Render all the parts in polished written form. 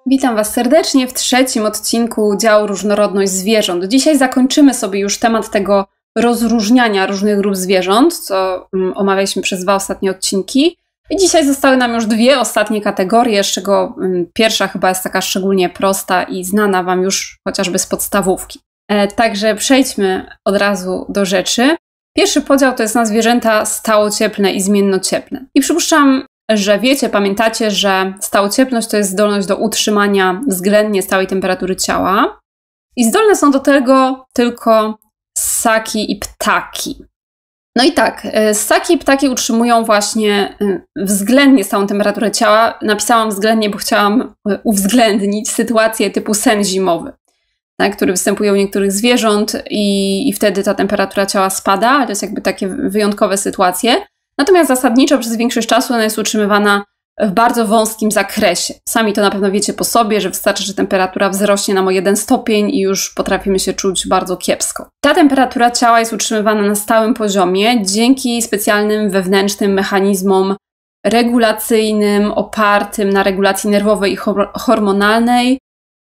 Witam Was serdecznie w trzecim odcinku działu Różnorodność zwierząt. Dzisiaj zakończymy sobie już temat tego rozróżniania różnych grup zwierząt, co omawialiśmy przez 2 ostatnie odcinki. I dzisiaj zostały nam już 2 ostatnie kategorie, z czego pierwsza chyba jest taka szczególnie prosta i znana Wam już chociażby z podstawówki. Także przejdźmy od razu do rzeczy. Pierwszy podział to jest na zwierzęta stałocieplne i zmiennocieplne. I przypuszczam, że wiecie, pamiętacie, że stałocieplność to jest zdolność do utrzymania względnie stałej temperatury ciała i zdolne są do tego tylko ssaki i ptaki. No i tak, ssaki i ptaki utrzymują właśnie względnie stałą temperaturę ciała. Napisałam względnie, bo chciałam uwzględnić sytuację typu sen zimowy, tak, który występuje u niektórych zwierząt i wtedy ta temperatura ciała spada. To jest jakby takie wyjątkowe sytuacje. Natomiast zasadniczo przez większość czasu ona jest utrzymywana w bardzo wąskim zakresie. Sami to na pewno wiecie po sobie, że wystarczy, że temperatura wzrośnie nam o 1 stopień i już potrafimy się czuć bardzo kiepsko. Ta temperatura ciała jest utrzymywana na stałym poziomie dzięki specjalnym wewnętrznym mechanizmom regulacyjnym, opartym na regulacji nerwowej i hormonalnej,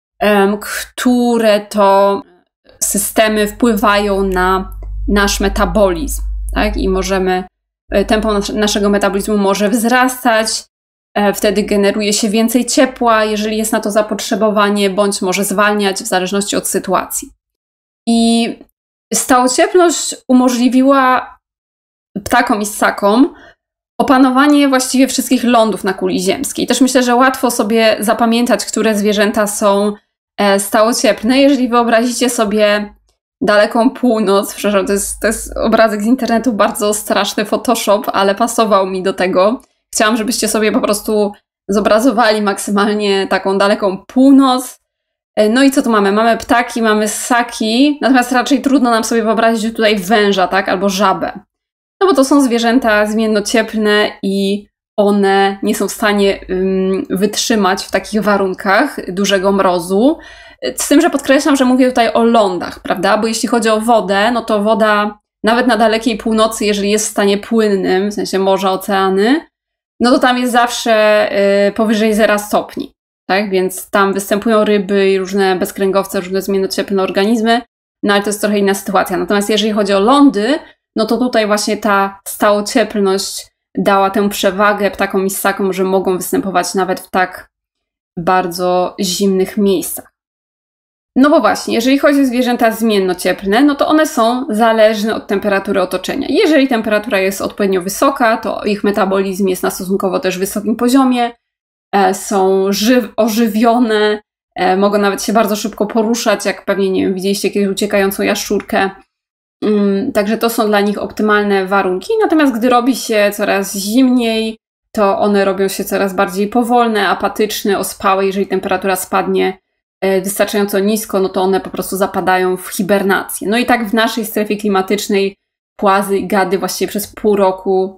które to systemy wpływają na nasz metabolizm, tak? I tempo naszego metabolizmu może wzrastać, wtedy generuje się więcej ciepła, jeżeli jest na to zapotrzebowanie, bądź może zwalniać w zależności od sytuacji. I stałocieplność umożliwiła ptakom i ssakom opanowanie właściwie wszystkich lądów na kuli ziemskiej. Też myślę, że łatwo sobie zapamiętać, które zwierzęta są stałocieplne. Jeżeli wyobrazicie sobie daleką północ, przepraszam, to jest obrazek z internetu, bardzo straszny Photoshop, ale pasował mi do tego. Chciałam, żebyście sobie po prostu zobrazowali maksymalnie taką daleką północ. No i co tu mamy? Mamy ptaki, mamy ssaki, natomiast raczej trudno nam sobie wyobrazić tutaj węża, tak, albo żabę. No bo to są zwierzęta zmiennocieplne i one nie są w stanie wytrzymać w takich warunkach dużego mrozu. Z tym, że podkreślam, że mówię tutaj o lądach, prawda? Bo jeśli chodzi o wodę, no to woda nawet na dalekiej północy, jeżeli jest w stanie płynnym, w sensie morza, oceany, no to tam jest zawsze powyżej 0 stopni, tak? Więc tam występują ryby i różne bezkręgowce, różne zmiennocieplne organizmy, no ale to jest trochę inna sytuacja. Natomiast jeżeli chodzi o lądy, no to tutaj właśnie ta stałocieplność dała tę przewagę ptakom i ssakom, że mogą występować nawet w tak bardzo zimnych miejscach. No bo właśnie, jeżeli chodzi o zwierzęta zmiennocieplne, no to one są zależne od temperatury otoczenia. Jeżeli temperatura jest odpowiednio wysoka, to ich metabolizm jest na stosunkowo też wysokim poziomie, są ożywione, mogą nawet się bardzo szybko poruszać, jak pewnie, nie wiem, widzieliście kiedyś uciekającą jaszczurkę. Także to są dla nich optymalne warunki. Natomiast gdy robi się coraz zimniej, to one robią się coraz bardziej powolne, apatyczne, ospałe. Jeżeli temperatura spadnie wystarczająco nisko, no to one po prostu zapadają w hibernację. No i tak w naszej strefie klimatycznej płazy i gady właściwie przez pół roku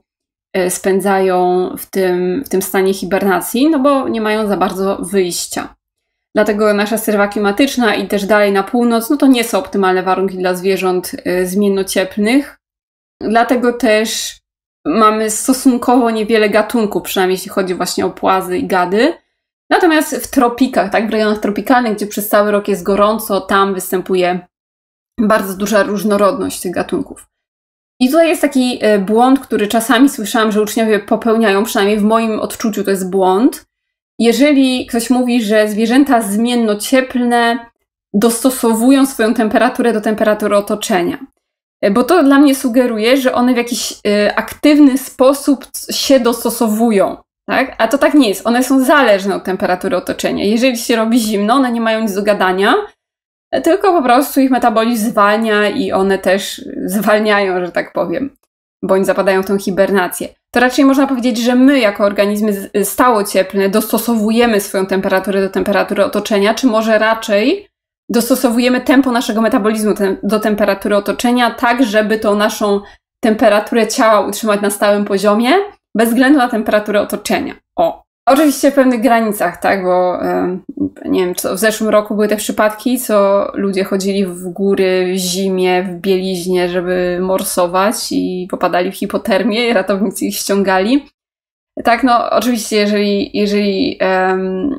spędzają w tym stanie hibernacji, no bo nie mają za bardzo wyjścia. Dlatego nasza strefa klimatyczna i też dalej na północ, no to nie są optymalne warunki dla zwierząt zmiennocieplnych. Dlatego też mamy stosunkowo niewiele gatunków, przynajmniej jeśli chodzi właśnie o płazy i gady. Natomiast w tropikach, tak, w rejonach tropikalnych, gdzie przez cały rok jest gorąco, tam występuje bardzo duża różnorodność tych gatunków. I tutaj jest taki błąd, który czasami słyszałam, że uczniowie popełniają, przynajmniej w moim odczuciu to jest błąd. Jeżeli ktoś mówi, że zwierzęta zmiennocieplne dostosowują swoją temperaturę do temperatury otoczenia. Bo to dla mnie sugeruje, że one w jakiś aktywny sposób się dostosowują. Tak? A to tak nie jest. One są zależne od temperatury otoczenia. Jeżeli się robi zimno, one nie mają nic do gadania, tylko po prostu ich metabolizm zwalnia i one też zwalniają, że tak powiem, bądź zapadają w tą hibernację. To raczej można powiedzieć, że my jako organizmy stałocieplne dostosowujemy swoją temperaturę do temperatury otoczenia, czy może raczej dostosowujemy tempo naszego metabolizmu do temperatury otoczenia, tak żeby tą naszą temperaturę ciała utrzymać na stałym poziomie, bez względu na temperaturę otoczenia. Oczywiście w pewnych granicach, tak, bo nie wiem, w zeszłym roku były te przypadki, co ludzie chodzili w góry w zimie, w bieliźnie, żeby morsować i popadali w hipotermię i ratownicy ich ściągali. Tak, no oczywiście, jeżeli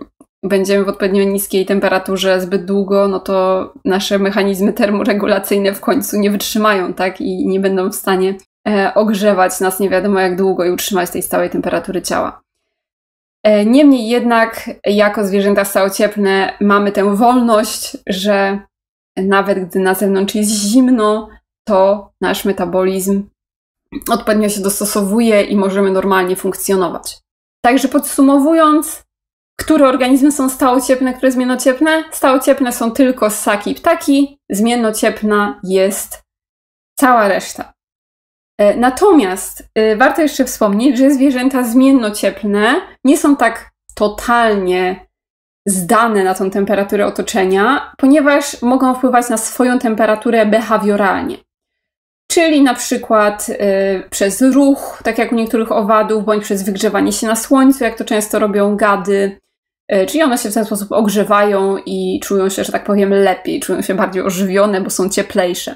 będziemy w odpowiednio niskiej temperaturze zbyt długo, no to nasze mechanizmy termoregulacyjne w końcu nie wytrzymają, tak? I nie będą w stanie ogrzewać nas nie wiadomo jak długo i utrzymać tej stałej temperatury ciała. Niemniej jednak, jako zwierzęta stałocieplne mamy tę wolność, że nawet gdy na zewnątrz jest zimno, to nasz metabolizm odpowiednio się dostosowuje i możemy normalnie funkcjonować. Także podsumowując, które organizmy są stałocieplne, które zmiennocieplne? Stałocieplne są tylko ssaki i ptaki, zmiennocieplna jest cała reszta. Natomiast warto jeszcze wspomnieć, że zwierzęta zmiennocieplne nie są tak totalnie zdane na tą temperaturę otoczenia, ponieważ mogą wpływać na swoją temperaturę behawioralnie. Czyli na przykład przez ruch, tak jak u niektórych owadów, bądź przez wygrzewanie się na słońcu, jak to często robią gady. Czyli one się w ten sposób ogrzewają i czują się, że tak powiem, lepiej, czują się bardziej ożywione, bo są cieplejsze.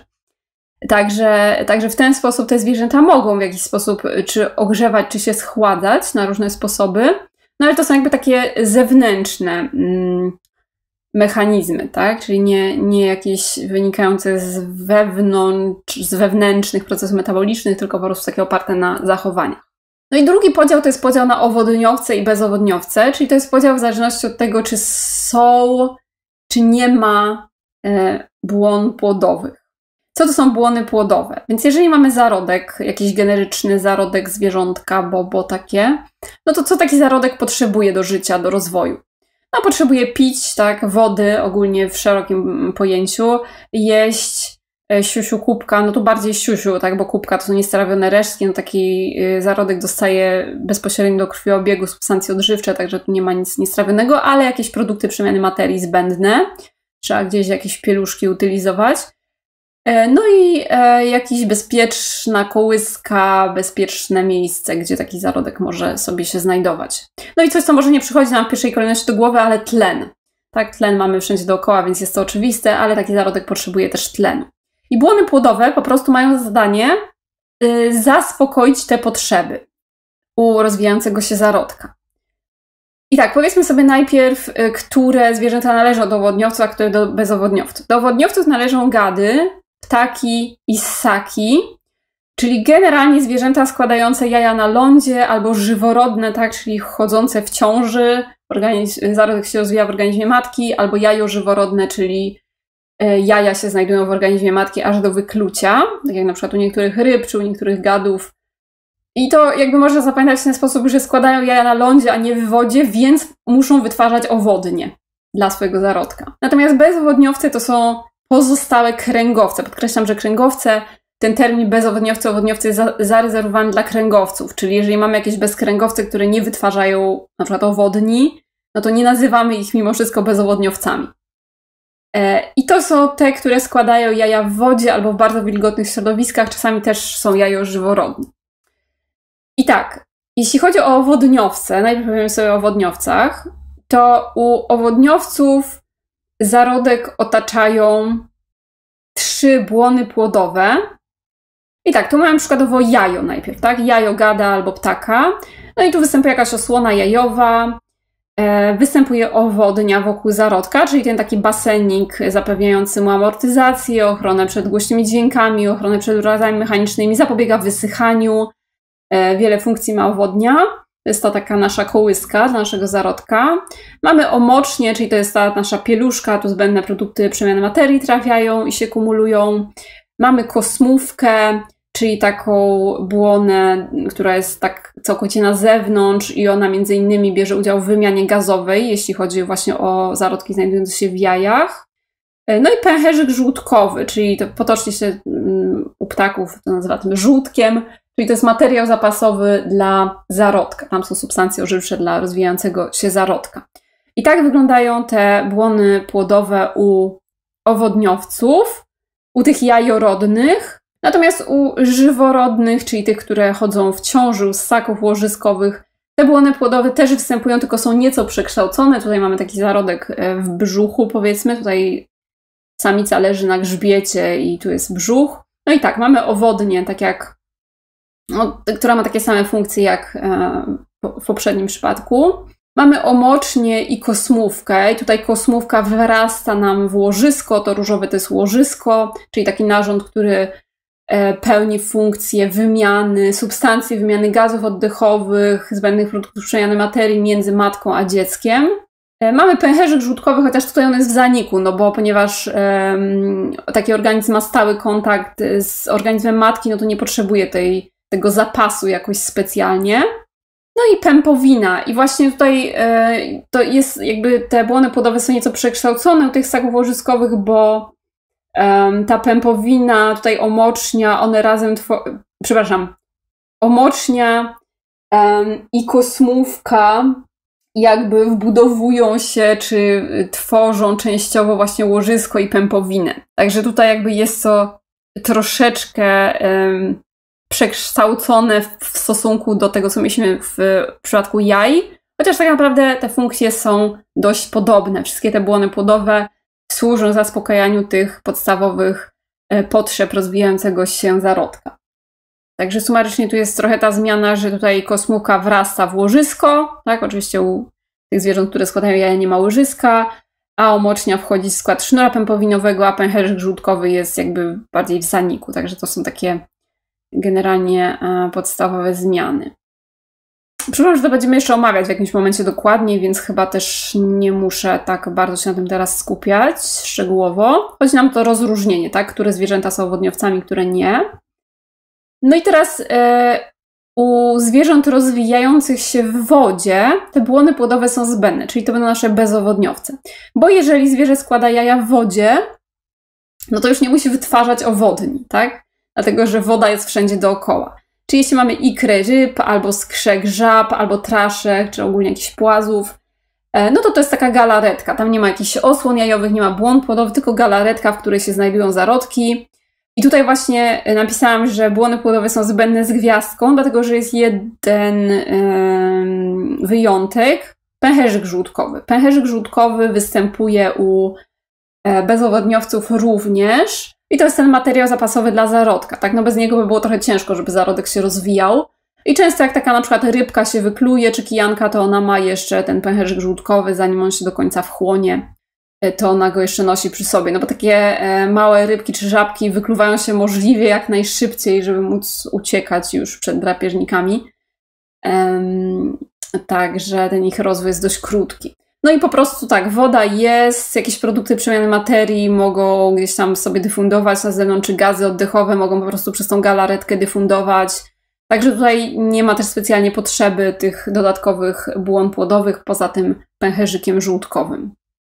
Także w ten sposób te zwierzęta mogą w jakiś sposób czy ogrzewać, czy się schładzać na różne sposoby, no ale to są jakby takie zewnętrzne mechanizmy, tak? Czyli nie jakieś wynikające z wewnętrznych procesów metabolicznych, tylko po prostu takie oparte na zachowaniach. No i drugi podział to jest podział na owodniowce i bezowodniowce, czyli to jest podział w zależności od tego, czy nie ma błon płodowych. Co to są błony płodowe? Więc jeżeli mamy zarodek, jakiś generyczny zarodek zwierzątka, bobo takie, no to co taki zarodek potrzebuje do życia, do rozwoju? No potrzebuje pić, tak, wody ogólnie w szerokim pojęciu, jeść siusiu, kubka, no tu bardziej siusiu, tak, bo kubka to są niestrawione resztki, no taki zarodek dostaje bezpośrednio do krwiobiegu substancje odżywcze, także tu nie ma nic niestrawionego, ale jakieś produkty przemiany materii zbędne, trzeba gdzieś jakieś pieluszki utylizować. No i jakaś bezpieczna kołyska, bezpieczne miejsce, gdzie taki zarodek może sobie się znajdować. No i coś, co może nie przychodzi nam w pierwszej kolejności do głowy, ale tlen. Tak, tlen mamy wszędzie dookoła, więc jest to oczywiste, ale taki zarodek potrzebuje też tlenu. I błony płodowe po prostu mają za zadanie zaspokoić te potrzeby u rozwijającego się zarodka. I tak, powiedzmy sobie najpierw, które zwierzęta należą do owodniowców, a które do bezowodniowców. Do owodniowców należą gady, ptaki i ssaki, czyli generalnie zwierzęta składające jaja na lądzie albo żyworodne, tak, czyli chodzące w ciąży, zarodek się rozwija w organizmie matki, albo jajo żyworodne, czyli jaja się znajdują w organizmie matki aż do wyklucia, tak jak na przykład u niektórych ryb czy u niektórych gadów. I to jakby można zapamiętać w ten sposób, że składają jaja na lądzie, a nie w wodzie, więc muszą wytwarzać owodnie dla swojego zarodka. Natomiast bezowodniowce to są pozostałe kręgowce. Podkreślam, że kręgowce, ten termin bezowodniowce, owodniowce jest zarezerwowany dla kręgowców, czyli jeżeli mamy jakieś bezkręgowce, które nie wytwarzają na przykład owodni, no to nie nazywamy ich mimo wszystko bezowodniowcami. I to są te, które składają jaja w wodzie albo w bardzo wilgotnych środowiskach, czasami też są jajo żyworodne. I tak, jeśli chodzi o owodniowce, najpierw powiemy sobie o owodniowcach, to u owodniowców zarodek otaczają 3 błony płodowe. I tak, tu mamy przykładowo jajo najpierw, tak? Jajo gada albo ptaka. No i tu występuje jakaś osłona jajowa, występuje owodnia wokół zarodka, czyli ten taki basenik zapewniający mu amortyzację, ochronę przed głośnymi dźwiękami, ochronę przed urazami mechanicznymi, zapobiega wysychaniu. Wiele funkcji ma owodnia. To jest to taka nasza kołyska dla naszego zarodka. Mamy omocznie, czyli to jest ta nasza pieluszka, tu zbędne produkty przemiany materii trafiają i się kumulują. Mamy kosmówkę, czyli taką błonę, która jest tak całkowicie na zewnątrz i ona między innymi bierze udział w wymianie gazowej, jeśli chodzi właśnie o zarodki znajdujące się w jajach. No i pęcherzyk żółtkowy, czyli to potocznie się u ptaków to nazywa tym żółtkiem, czyli to jest materiał zapasowy dla zarodka. Tam są substancje odżywcze dla rozwijającego się zarodka. I tak wyglądają te błony płodowe u owodniowców, u tych jajorodnych. Natomiast u żyworodnych, czyli tych, które chodzą w ciąży, u ssaków łożyskowych, te błony płodowe też występują, tylko są nieco przekształcone. Tutaj mamy taki zarodek w brzuchu, powiedzmy. Tutaj samica leży na grzbiecie i tu jest brzuch. No i tak, mamy owodnię, tak jak, która ma takie same funkcje jak w poprzednim przypadku. Mamy omocznię i kosmówkę i tutaj kosmówka wyrasta nam w łożysko, to różowe to jest łożysko, czyli taki narząd, który pełni funkcję wymiany substancji, wymiany gazów oddechowych, zbędnych produktów przemiany materii między matką a dzieckiem. Mamy pęcherzyk żółtkowy, chociaż tutaj on jest w zaniku, no bo ponieważ taki organizm ma stały kontakt z organizmem matki, no to nie potrzebuje tego zapasu jakoś specjalnie. No i pępowina. I właśnie tutaj to jest jakby te błony płodowe są nieco przekształcone u tych ssaków łożyskowych, bo ta pępowina, tutaj omocznia, one razem omocznia i kosmówka jakby wbudowują się, czy tworzą częściowo właśnie łożysko i pępowinę. Także tutaj jakby jest to troszeczkę przekształcone w stosunku do tego, co mieliśmy w przypadku jaj, chociaż tak naprawdę te funkcje są dość podobne. Wszystkie te błony płodowe służą zaspokajaniu tych podstawowych potrzeb rozwijającego się zarodka. Także sumarycznie tu jest trochę ta zmiana, że tutaj kosmówka wrasta w łożysko, tak? Oczywiście u tych zwierząt, które składają jaja, nie ma łożyska, a omocznia wchodzi w skład sznura pępowinowego, a pęcherzyk żółtkowy jest jakby bardziej w zaniku. Także to są takie generalnie podstawowe zmiany. Przypomnę, że to będziemy jeszcze omawiać w jakimś momencie dokładniej, więc chyba też nie muszę tak bardzo się na tym teraz skupiać szczegółowo. Chodzi nam to rozróżnienie, tak? Które zwierzęta są wodniowcami, które nie. No i teraz u zwierząt rozwijających się w wodzie te błony płodowe są zbędne, czyli to będą nasze bezowodniowce. Bo jeżeli zwierzę składa jaja w wodzie, no to już nie musi wytwarzać owodni, tak? Dlatego, że woda jest wszędzie dookoła. Czyli jeśli mamy ikry ryb, albo skrzek żab, albo traszek, czy ogólnie jakichś płazów, no to jest taka galaretka. Tam nie ma jakichś osłon jajowych, nie ma błon płodowych, tylko galaretka, w której się znajdują zarodki. I tutaj właśnie napisałam, że błony płodowe są zbędne z gwiazdką, dlatego że jest jeden wyjątek. Pęcherzyk żółtkowy. Pęcherzyk żółtkowy występuje u bezowodniowców również. I to jest ten materiał zapasowy dla zarodka, tak? No bez niego by było trochę ciężko, żeby zarodek się rozwijał. I często jak taka na przykład rybka się wykluje, czy kijanka, to ona ma jeszcze ten pęcherzyk żółtkowy, zanim on się do końca wchłonie, to ona go jeszcze nosi przy sobie. No bo takie małe rybki czy żabki wykluwają się możliwie jak najszybciej, żeby móc uciekać już przed drapieżnikami. Także ten ich rozwój jest dość krótki. No i po prostu tak, woda jest, jakieś produkty przemiany materii mogą gdzieś tam sobie dyfundować na zewnątrz, czy gazy oddechowe mogą po prostu przez tą galaretkę dyfundować. Także tutaj nie ma też specjalnie potrzeby tych dodatkowych błon płodowych poza tym pęcherzykiem żółtkowym.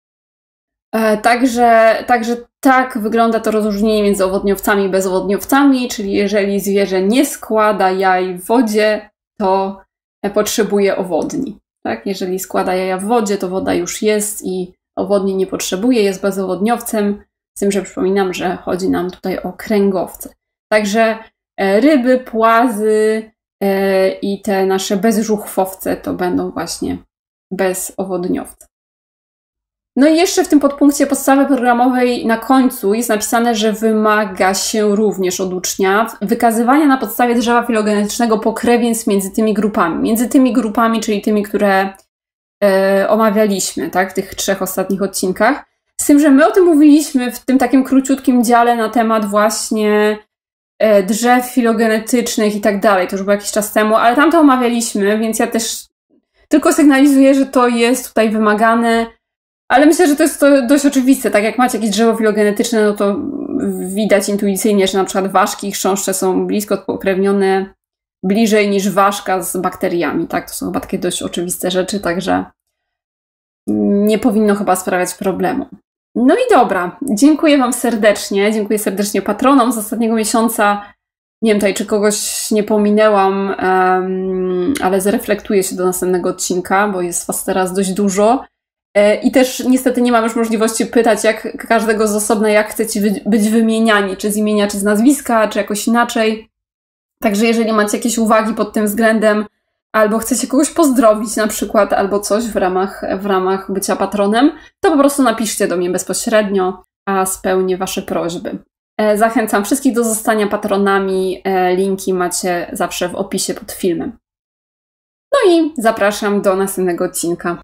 Także tak wygląda to rozróżnienie między owodniowcami i bezowodniowcami, czyli jeżeli zwierzę nie składa jaj w wodzie, to potrzebuje owodni. Tak? Jeżeli składa jaja w wodzie, to woda już jest i owodni nie potrzebuje, jest bezowodniowcem, z tym, że przypominam, że chodzi nam tutaj o kręgowce. Także ryby, płazy i te nasze bezżuchwowce to będą właśnie bezowodniowce. No i jeszcze w tym podpunkcie podstawy programowej na końcu jest napisane, że wymaga się również od ucznia wykazywania na podstawie drzewa filogenetycznego pokrewieństw między tymi grupami. Między tymi grupami, czyli tymi, które omawialiśmy, tak, w tych 3 ostatnich odcinkach. Z tym, że my o tym mówiliśmy w tym takim króciutkim dziale na temat właśnie drzew filogenetycznych i tak dalej. To już było jakiś czas temu, ale tam to omawialiśmy, więc ja też tylko sygnalizuję, że to jest tutaj wymagane. Ale myślę, że to jest to dość oczywiste. Tak jak macie jakieś drzewo filogenetyczne, no to widać intuicyjnie, że na przykład ważki i chrząszcze są blisko pokrewnione, bliżej niż ważka z bakteriami. Tak? To są chyba takie dość oczywiste rzeczy, także nie powinno chyba sprawiać problemu. No i dobra, dziękuję Wam serdecznie. Dziękuję serdecznie patronom z ostatniego miesiąca. Nie wiem tutaj, czy kogoś nie pominęłam, ale zreflektuję się do następnego odcinka, bo jest Was teraz dość dużo. I też niestety nie mam już możliwości pytać jak każdego z osobna, jak chcecie być wymieniani, czy z imienia, czy z nazwiska, czy jakoś inaczej. Także jeżeli macie jakieś uwagi pod tym względem, albo chcecie kogoś pozdrowić na przykład, albo coś w ramach bycia patronem, to po prostu napiszcie do mnie bezpośrednio, a spełnię Wasze prośby. Zachęcam wszystkich do zostania patronami. Linki macie zawsze w opisie pod filmem. No i zapraszam do następnego odcinka.